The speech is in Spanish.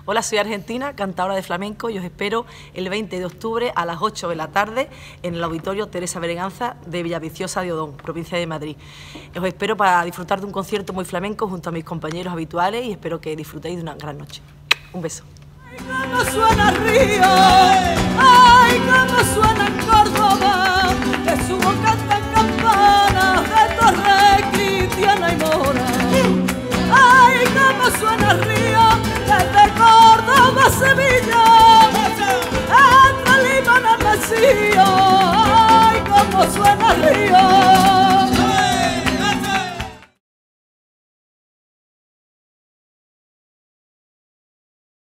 Hola, soy Argentina, cantadora de flamenco, y os espero el 20 de octubre a las 8 de la tarde en el Auditorio Teresa Berganza de Villaviciosa de Odón, provincia de Madrid. Os espero para disfrutar de un concierto muy flamenco junto a mis compañeros habituales y espero que disfrutéis de una gran noche. Un beso. ¡Ay, cómo suena el río! ¡Ay, cómo suena el